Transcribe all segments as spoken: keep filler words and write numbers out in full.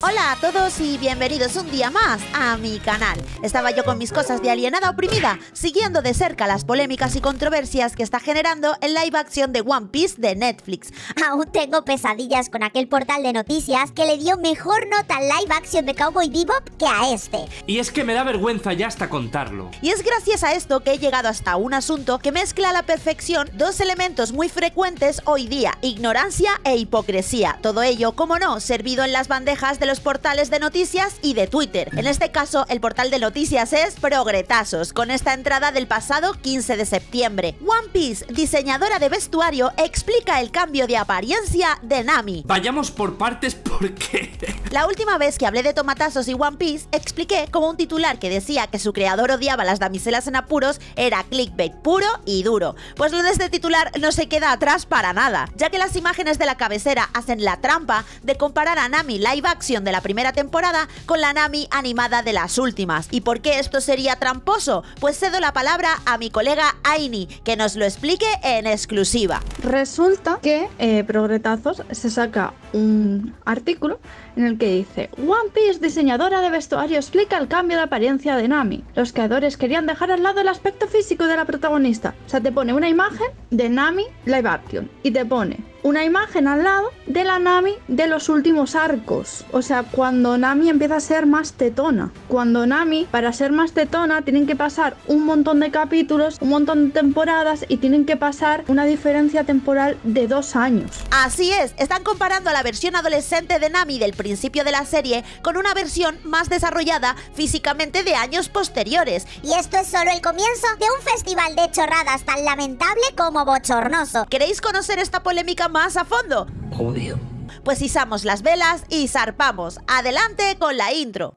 Hola a todos y bienvenidos un día más a mi canal. Estaba yo con mis cosas de alienada oprimida, siguiendo de cerca las polémicas y controversias que está generando el live action de One Piece de Netflix. Aún tengo pesadillas con aquel portal de noticias que le dio mejor nota al live action de Cowboy Bebop que a este. Y es que me da vergüenza ya hasta contarlo. Y es gracias a esto que he llegado hasta un asunto que mezcla a la perfección dos elementos muy frecuentes hoy día: ignorancia e hipocresía. Todo ello, como no, servido en las bandejas de los portales de noticias y de Twitter. En este caso, el portal de noticias es Progretazos, con esta entrada del pasado quince de septiembre. One Piece, diseñadora de vestuario, explica el cambio de apariencia de Nami. Vayamos por partes porque... La última vez que hablé de tomatazos y One Piece, expliqué como un titular que decía que su creador odiaba a las damiselas en apuros era clickbait puro y duro. Pues lo de este titular no se queda atrás para nada, ya que las imágenes de la cabecera hacen la trampa de comparar a Nami live action de la primera temporada con la Nami animada de las últimas. ¿Y por qué esto sería tramposo? Pues cedo la palabra a mi colega Aini, que nos lo explique en exclusiva. Resulta que eh, Progretazos se saca un artículo en el que dice: One Piece, diseñadora de vestuario, explica el cambio de apariencia de Nami. Los creadores querían dejar al lado el aspecto físico de la protagonista. O sea, te pone una imagen de Nami live action y te pone una imagen al lado de la Nami de los últimos arcos. O sea, cuando Nami empieza a ser más tetona. Cuando Nami, para ser más tetona, tienen que pasar un montón de capítulos, un montón de temporadas y tienen que pasar una diferencia temporal de dos años. Así es, están comparando a la versión adolescente de Nami del principio de la serie con una versión más desarrollada físicamente de años posteriores. Y esto es solo el comienzo de un festival de chorradas tan lamentable como bochornoso. ¿Queréis conocer esta polémica más a fondo? Obvio. Pues izamos las velas y zarpamos. Adelante con la intro.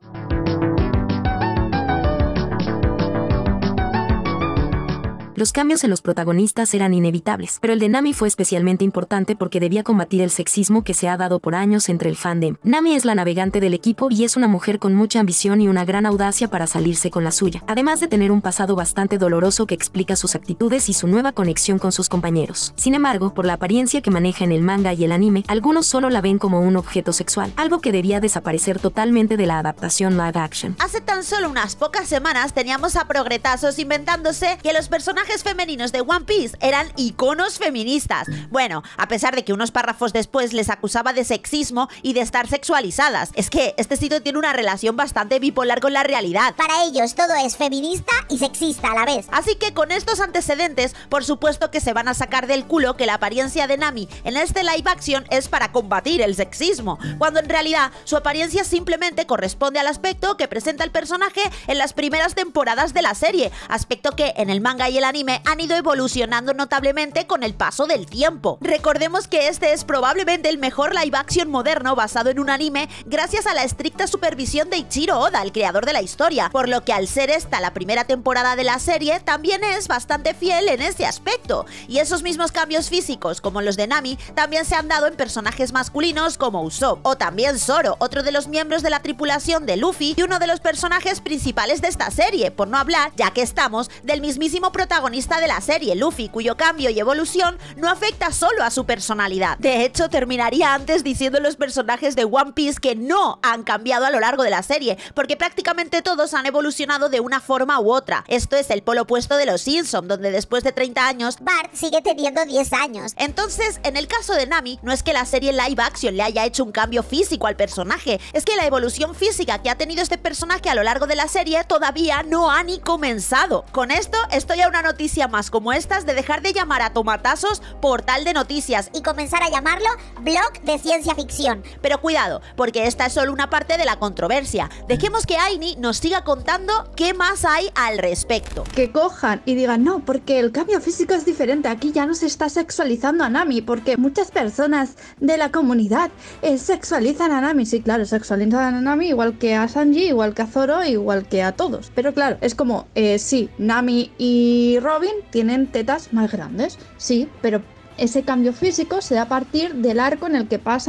Los cambios en los protagonistas eran inevitables, pero el de Nami fue especialmente importante porque debía combatir el sexismo que se ha dado por años entre el fandom. Nami es la navegante del equipo y es una mujer con mucha ambición y una gran audacia para salirse con la suya, además de tener un pasado bastante doloroso que explica sus actitudes y su nueva conexión con sus compañeros. Sin embargo, por la apariencia que maneja en el manga y el anime, algunos solo la ven como un objeto sexual, algo que debía desaparecer totalmente de la adaptación live action. Hace tan solo unas pocas semanas teníamos a Progretazos inventándose que los personajes femeninos de One Piece eran iconos feministas. Bueno, a pesar de que unos párrafos después les acusaba de sexismo y de estar sexualizadas. Es que este sitio tiene una relación bastante bipolar con la realidad. Para ellos todo es feminista y sexista a la vez. Así que con estos antecedentes, por supuesto que se van a sacar del culo que la apariencia de Nami en este live action es para combatir el sexismo, cuando en realidad su apariencia simplemente corresponde al aspecto que presenta el personaje en las primeras temporadas de la serie, aspecto que en el manga y el anime han ido evolucionando notablemente con el paso del tiempo. Recordemos que este es probablemente el mejor live action moderno basado en un anime gracias a la estricta supervisión de Ichiro Oda, el creador de la historia, por lo que al ser esta la primera temporada de la serie también es bastante fiel en este aspecto. Y esos mismos cambios físicos como los de Nami también se han dado en personajes masculinos como Usopp o también Zoro, otro de los miembros de la tripulación de Luffy y uno de los personajes principales de esta serie, por no hablar, ya que estamos, del mismísimo protagonista de la serie, Luffy, cuyo cambio y evolución no afecta solo a su personalidad. De hecho, terminaría antes diciendo los personajes de One Piece que no han cambiado a lo largo de la serie, porque prácticamente todos han evolucionado de una forma u otra. Esto es el polo opuesto de los Simpson, donde después de treinta años, Bart sigue teniendo diez años. Entonces, en el caso de Nami, no es que la serie live action le haya hecho un cambio físico al personaje, es que la evolución física que ha tenido este personaje a lo largo de la serie todavía no ha ni comenzado. Con esto, estoy a una noticia más como estas de dejar de llamar a tomatazos portal de noticias y comenzar a llamarlo blog de ciencia ficción. Pero cuidado, porque esta es solo una parte de la controversia. Dejemos que Aini nos siga contando qué más hay al respecto. Que cojan y digan: no, porque el cambio físico es diferente, aquí ya no se está sexualizando a Nami, porque muchas personas de la comunidad eh, sexualizan a Nami. Sí, claro, sexualizan a Nami igual que a Sanji, igual que a Zoro, igual que a todos. Pero claro, es como, eh, sí, Nami y Robin tienen tetas más grandes, sí, pero ese cambio físico se da a partir del arco en el que pasan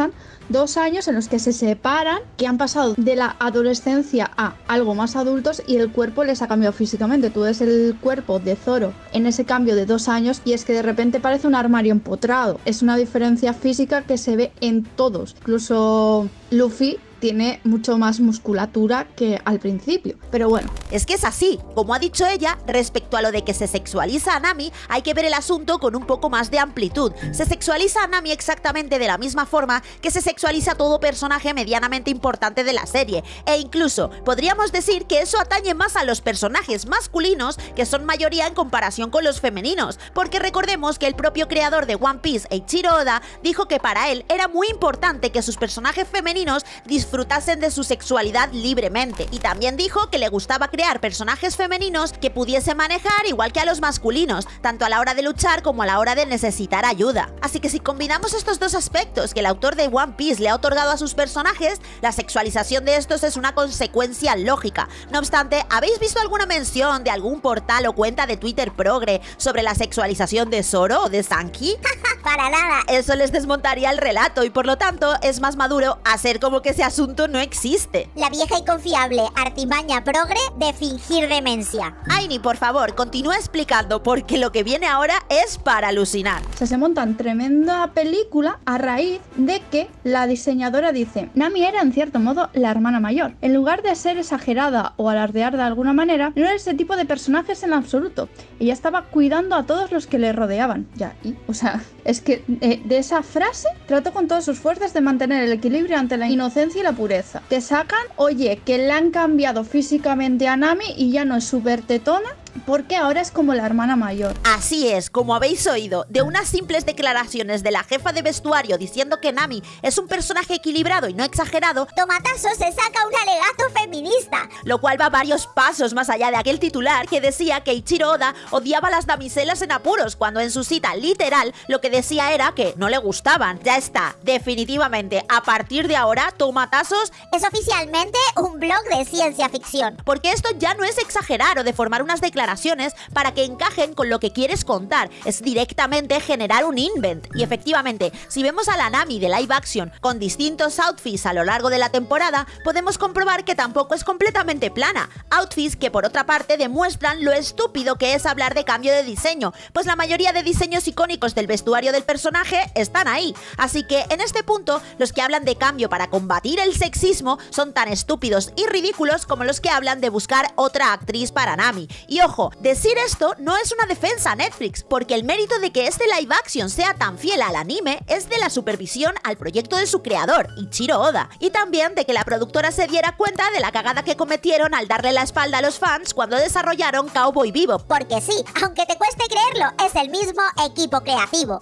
dos años en los que se separan, que han pasado de la adolescencia a algo más adultos y el cuerpo les ha cambiado físicamente. Tú ves el cuerpo de Zoro en ese cambio de dos años y es que de repente parece un armario empotrado. Es una diferencia física que se ve en todos. Incluso Luffy tiene mucho más musculatura que al principio, pero bueno. Es que es así, como ha dicho ella, respecto a lo de que se sexualiza a Nami, hay que ver el asunto con un poco más de amplitud. Se sexualiza a Nami exactamente de la misma forma que se sexualiza a todo personaje medianamente importante de la serie, e incluso podríamos decir que eso atañe más a los personajes masculinos, que son mayoría en comparación con los femeninos, porque recordemos que el propio creador de One Piece, Eiichiro Oda, dijo que para él era muy importante que sus personajes femeninos disfrutasen disfrutasen de su sexualidad libremente, y también dijo que le gustaba crear personajes femeninos que pudiese manejar igual que a los masculinos, tanto a la hora de luchar como a la hora de necesitar ayuda. Así que si combinamos estos dos aspectos que el autor de One Piece le ha otorgado a sus personajes, la sexualización de estos es una consecuencia lógica. No obstante, ¿habéis visto alguna mención de algún portal o cuenta de Twitter progre sobre la sexualización de Zoro o de Sanji? Para nada. Eso les desmontaría el relato y por lo tanto es más maduro hacer como que ese asunto no existe. La vieja y confiable artimaña progre de fingir demencia. Aini, por favor, continúa explicando porque lo que viene ahora es para alucinar. O sea, se montan tremenda película a raíz de que la diseñadora dice: Nami era en cierto modo la hermana mayor. En lugar de ser exagerada o alardear de alguna manera, no era ese tipo de personajes en absoluto. Ella estaba cuidando a todos los que le rodeaban. Ya, y, o sea, es que eh, de esa frase trató con todas sus fuerzas de mantener el equilibrio ante la inocencia y la pureza. Te sacan, oye, que le han cambiado físicamente a Nami y ya no es súper tetona, porque ahora es como la hermana mayor. Así es, como habéis oído, de unas simples declaraciones de la jefa de vestuario diciendo que Nami es un personaje equilibrado y no exagerado, Tomatazo se saca un alegato feminista. Lo cual va varios pasos más allá de aquel titular que decía que Eiichiro Oda odiaba a las damiselas en apuros, cuando en su cita literal lo que decía era que no le gustaban. Ya está, definitivamente, a partir de ahora, Tomatazos es oficialmente un blog de ciencia ficción. Porque esto ya no es exagerar o deformar unas declaraciones para que encajen con lo que quieres contar, es directamente generar un invent. Y efectivamente, si vemos a la Nami de live action con distintos outfits a lo largo de la temporada, podemos comprobar que tampoco es completamente plana. Outfits que por otra parte demuestran lo estúpido que es hablar de cambio de diseño, pues la mayoría de diseños icónicos del vestuario del personaje están ahí. Así que en este punto, los que hablan de cambio para combatir el sexismo son tan estúpidos y ridículos como los que hablan de buscar otra actriz para Nami. Y ojo, decir esto no es una defensa a Netflix, porque el mérito de que este live action sea tan fiel al anime es de la supervisión al proyecto de su creador, Eiichiro Oda, y también de que la productora se diera cuenta de la cagada que cometieron al darle la espalda a los fans cuando desarrollaron Cowboy Bebop. Porque sí, aunque te cueste creerlo, es el mismo equipo creativo.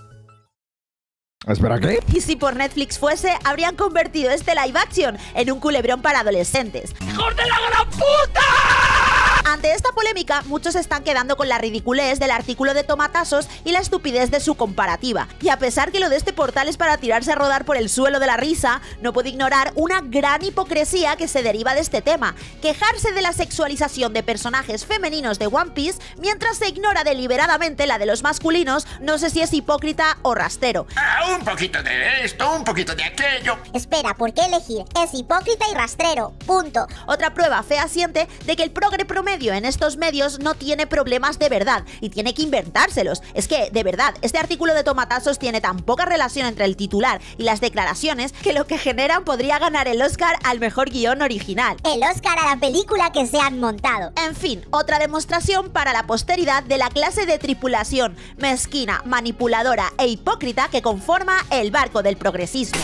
¿Espera qué? Y si por Netflix fuese, habrían convertido este live action en un culebrón para adolescentes. ¡Hijos de la gran puta! Ante esta polémica, muchos están quedando con la ridiculez del artículo de Tomatazos y la estupidez de su comparativa. Y a pesar que lo de este portal es para tirarse a rodar por el suelo de la risa, no puedo ignorar una gran hipocresía que se deriva de este tema: quejarse de la sexualización de personajes femeninos de One Piece mientras se ignora deliberadamente la de los masculinos. No sé si es hipócrita o rastero. Ah, un poquito de esto, un poquito de aquello. Espera, ¿por qué elegir? Es hipócrita y rastrero, punto. Otra prueba fehaciente de que el progre promedio en estos medios no tiene problemas de verdad y tiene que inventárselos. Es que, de verdad, este artículo de Tomatazos tiene tan poca relación entre el titular y las declaraciones que lo que generan podría ganar el Oscar al mejor guión original. El Oscar a la película que se han montado. En fin, otra demostración para la posteridad de la clase de tripulación mezquina, manipuladora e hipócrita que conforma el barco del progresismo.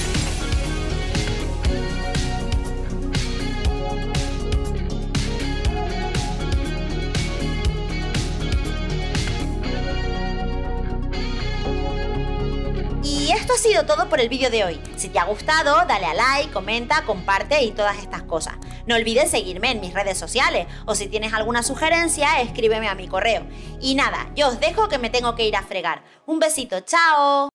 Y esto ha sido todo por el vídeo de hoy. Si te ha gustado, dale a like, comenta, comparte y todas estas cosas. No olvides seguirme en mis redes sociales, o si tienes alguna sugerencia, escríbeme a mi correo. Y nada, yo os dejo que me tengo que ir a fregar. Un besito, chao.